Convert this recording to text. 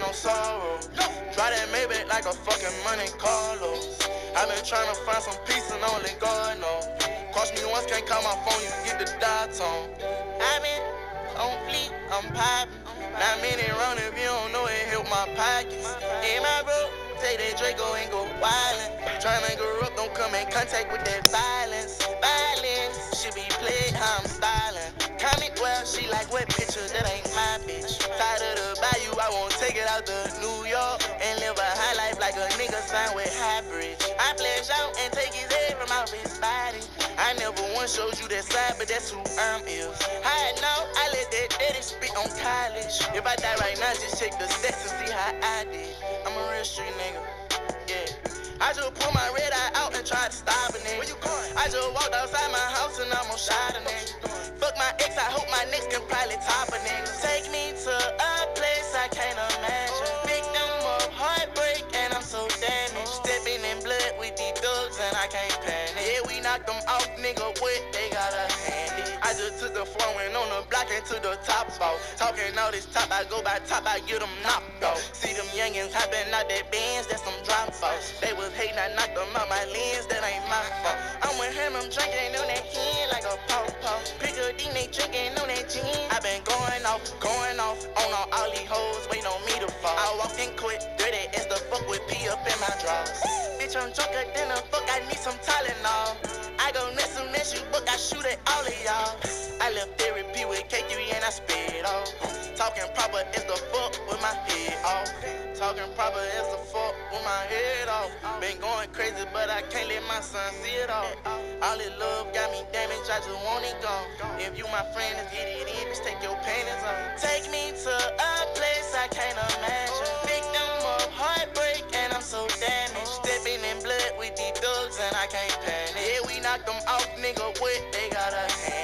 on sorrow. Try that Maybach like a fucking Monte Carlo. I been tryna find some peace and only God knows. Cost me once, can't call my phone, you get the dial tone. I been on fleek, I'm poppin'. Not many round if you don't know it, help my pockets. Hey, my bro, take that Draco and go wildin'. Tryna grow up, don't come in contact with that violence. Violence, should be played how I'm stylin'. Comment well, she like wet pictures, that ain't my bitch. Tired of the bayou, I won't take it out to New York and live a high life like a nigga signed with Highbridge. I flash out and take his head from out his body. I never once showed you that side, but that's who I'm is. I know I let that daddy spit on college. If I die right now, just check the stats and see how I did. I'm a real street nigga, yeah. I just pulled my red eye out and tried to stop a nigga. Where you going? I just walked outside my house and I'm gon' shot a nigga. Fuck my ex, I hope my next can probably top a nigga. Take me to a place I can't imagine. Victim of heartbreak and I'm so damaged. Stepping in blood with these thugs and I can't panic. Yeah, we knocked them off, nigga, what they got a handy. I just took the floor, went on the block and to the top off. Talking all this top, I go by top, I get them knocked off. See them youngins hopping out that Benz, that's some drop offs. They was hating, I knocked them out my lens, that ain't my fault. I'm with him, I'm drinking on that hen like a pop-pop. Pick a D, they drinking on that gin. I been going off on all these hoes, wait on me to fall. I walk in quick, dirty as the fuck with P up in my drawers. Bitch, I'm drunker than a fuck, I need some Tylenol. I go next soon as you book, I shoot at all of y'all. I left therapy with K3 and I spit off. Talking proper as the fuck with my head off. Talking proper as the fuck with my head off. Been going crazy, but I can't let my son see it all. All this love got me damaged, I just want it gone. If you my friend, let's get it in, just take your panties off. Take me to a place I can't imagine. Victim of heartbreak and I'm so damaged. Stepping in blood with these thugs and I can't panic. Yeah, we knocked them off, nigga, what they got a hand.